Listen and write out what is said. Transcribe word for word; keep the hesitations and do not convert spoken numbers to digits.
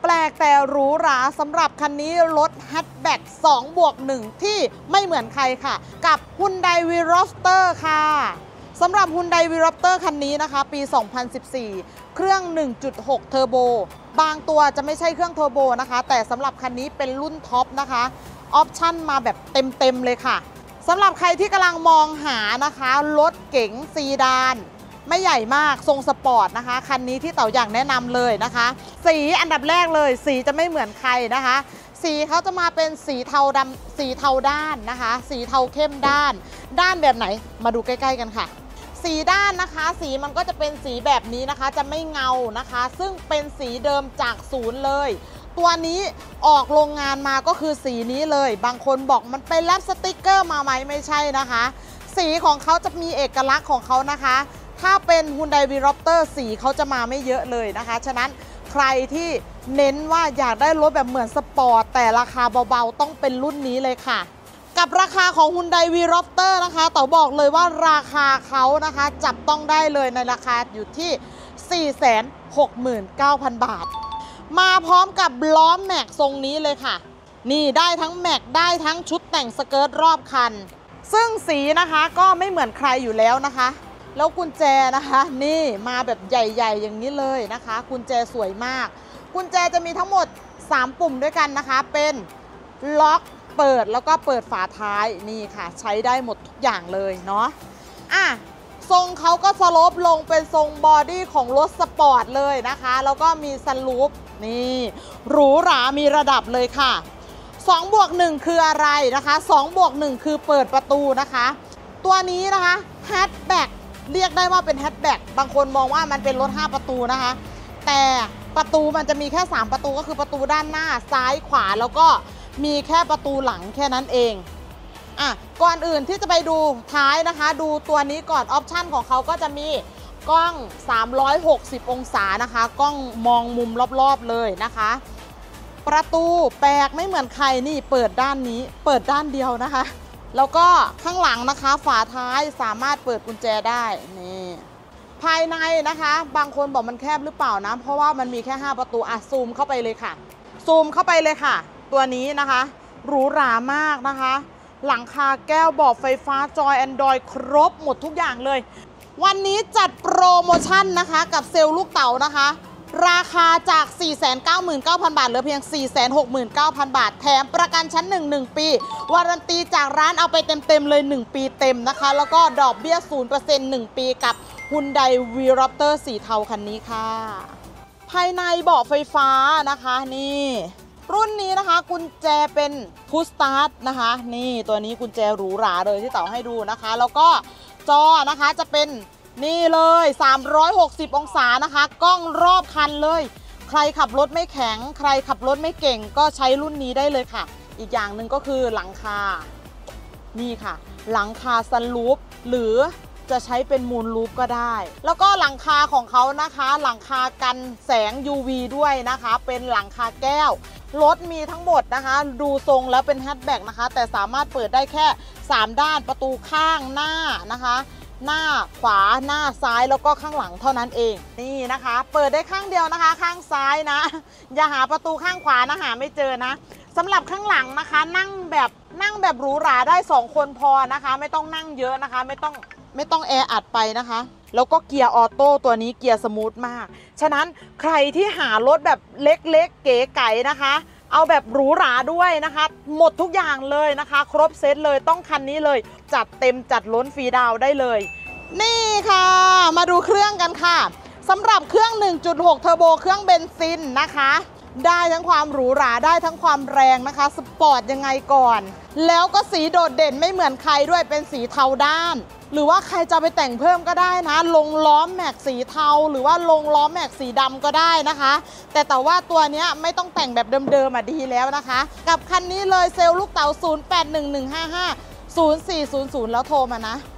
แปลกแต่หรูหราสำหรับคันนี้รถแฮชแบ็กสองบวกหนึ่งที่ไม่เหมือนใครค่ะกับ Hyundai Veloster ค่ะสำหรับ Hyundai Veloster คันนี้นะคะปี สองพันสิบสี่ เครื่อง หนึ่งจุดหก เทอร์โบบางตัวจะไม่ใช่เครื่องเทอร์โบนะคะแต่สำหรับคันนี้เป็นรุ่นท็อปนะคะออปชั่นมาแบบเต็มๆเลยค่ะสำหรับใครที่กำลังมองหานะคะรถเก๋งซีดานไม่ใหญ่มากทรงสปอร์ตนะคะคันนี้ที่เต่าอย่างแนะนำเลยนะคะสีอันดับแรกเลยสีจะไม่เหมือนใครนะคะสีเขาจะมาเป็นสีเทาดำสีเทาด้านนะคะสีเทาเข้มด้านด้านแบบไหนมาดูใกล้ๆกันค่ะสีด้านนะคะสีมันก็จะเป็นสีแบบนี้นะคะจะไม่เงานะคะซึ่งเป็นสีเดิมจากศูนย์เลยตัวนี้ออกโรงงานมาก็คือสีนี้เลยบางคนบอกมันไปแลบสติกเกอร์มาไหมไม่ใช่นะคะสีของเขาจะมีเอกลักษณ์ของเขานะคะถ้าเป็น Hyundai Veloster สีเขาจะมาไม่เยอะเลยนะคะฉะนั้นใครที่เน้นว่าอยากได้รถแบบเหมือนสปอร์ตแต่ราคาเบาๆต้องเป็นรุ่นนี้เลยค่ะกับราคาของ Hyundai Veloster นะคะเต๋าบอกเลยว่าราคาเขานะคะจับต้องได้เลยในราคาอยู่ที่ สี่แสนหกหมื่นเก้าพัน บาทมาพร้อมกับล้อแม็กทรงนี้เลยค่ะนี่ได้ทั้งแม็กได้ทั้งชุดแต่งสเกิร์ตรอบคันซึ่งสีนะคะก็ไม่เหมือนใครอยู่แล้วนะคะแล้วกุญแจนะคะนี่มาแบบใหญ่ๆอย่างนี้เลยนะคะกุญแจสวยมากกุญแจจะมีทั้งหมดสามปุ่มด้วยกันนะคะเป็นล็อกเปิดแล้วก็เปิดฝาท้ายนี่ค่ะใช้ได้หมดทุกอย่างเลยเนาะอ่ะทรงเขาก็สโลปลงเป็นทรงบอดี้ของรถสปอร์ตเลยนะคะแล้วก็มีซันรูฟนี่หรูหรามีระดับเลยค่ะสองบวกหนึ่งคืออะไรนะคะสองบวกหนึ่งคือเปิดประตูนะคะตัวนี้นะคะแฮชแบ็กเรียกได้ว่าเป็นแฮชแบ็กบางคนมองว่ามันเป็นรถห้าประตูนะคะแต่ประตูมันจะมีแค่สามประตูก็คือประตูด้านหน้าซ้ายขวาแล้วก็มีแค่ประตูหลังแค่นั้นเองอ่ะก่อนอื่นที่จะไปดูท้ายนะคะดูตัวนี้ก่อนออปชันของเขาก็จะมีกล้องสามร้อยหกสิบองศานะคะกล้องมองมุมรอบๆเลยนะคะประตูแปลกไม่เหมือนใครนี่เปิดด้านนี้เปิดด้านเดียวนะคะแล้วก็ข้างหลังนะคะฝาท้ายสามารถเปิดกุญแจได้นี่ภายในนะคะบางคนบอกมันแคบหรือเปล่านะเพราะว่ามันมีแค่ห้าประตูอ่ะซูมเข้าไปเลยค่ะซูมเข้าไปเลยค่ะตัวนี้นะคะหรูหรามากนะคะหลังคาแก้วเบาะไฟฟ้าจอย Android ครบหมดทุกอย่างเลยวันนี้จัดโปรโมชั่นนะคะกับเซลล์ลูกเต๋านะคะราคาจาก สี่แสนเก้าหมื่นเก้าพัน บาทเหลือเพียง สี่แสนหกหมื่นเก้าพัน บาทแถมประกันชั้นหนึ่ง หนึ่งปีวารันตีจากร้านเอาไปเต็มๆเลยหนึ่งปีเต็มนะคะแล้วก็ดอกเบี้ย ศูนย์เปอร์เซ็นต์ หนึ่งปีกับ Hyundai Veloster สีเทาคันนี้ค่ะภายในเบาะไฟฟ้านะคะนี่รุ่นนี้นะคะกุญแจเป็นพุชสตาร์ทนะคะนี่ตัวนี้กุญแจหรูหราเลยที่เต๋าให้ดูนะคะแล้วก็จอนะคะจะเป็นนี่เลยสามร้อยหกสิบองศานะคะกล้องรอบคันเลยใครขับรถไม่แข็งใครขับรถไม่เก่งก็ใช้รุ่นนี้ได้เลยค่ะอีกอย่างหนึ่งก็คือหลังคานี่ค่ะหลังคาซันรูฟหรือจะใช้เป็นมูนรูฟก็ได้แล้วก็หลังคาของเขานะคะหลังคากันแสง ยู วี ด้วยนะคะเป็นหลังคาแก้วรถมีทั้งหมดนะคะดูทรงแล้วเป็นแฮชแบ็กนะคะแต่สามารถเปิดได้แค่สามด้านประตูข้างหน้านะคะหน้าขวาหน้าซ้ายแล้วก็ข้างหลังเท่านั้นเองนี่นะคะเปิดได้ข้างเดียวนะคะข้างซ้ายนะอย่าหาประตูข้างขวานะหาไม่เจอนะสำหรับข้างหลังนะคะนั่งแบบนั่งแบบหรูหราได้สองคนพอนะคะไม่ต้องนั่งเยอะนะคะไม่ต้องไม่ต้องแออัดไปนะคะแล้วก็เกียร์ออโต้ตัวนี้เกียร์สมูทมากฉะนั้นใครที่หารถแบบเล็กๆเก๋ไก๋นะคะเอาแบบหรูหราด้วยนะคะหมดทุกอย่างเลยนะคะครบเซตเลยต้องคันนี้เลยจัดเต็มจัดล้นฟรีดาวได้เลยนี่ค่ะมาดูเครื่องกันค่ะสำหรับเครื่อง หนึ่งจุดหก เทอร์โบเครื่องเบนซินนะคะได้ทั้งความหรูหราได้ทั้งความแรงนะคะสปอร์ตยังไงก่อนแล้วก็สีโดดเด่นไม่เหมือนใครด้วยเป็นสีเทาด้านหรือว่าใครจะไปแต่งเพิ่มก็ได้นะลงล้อแม็กสีเทาหรือว่าลงล้อแม็กสีดำก็ได้นะคะแต่แต่ว่าตัวนี้ไม่ต้องแต่งแบบเดิมๆอ่ะดีแล้วนะคะกับคันนี้เลยเซลล์ลูกเต๋าศูนย์ แปด หนึ่ง หนึ่ง ห้า ห้า ศูนย์ สี่ ศูนย์ ศูนย์แล้วโทรมานะ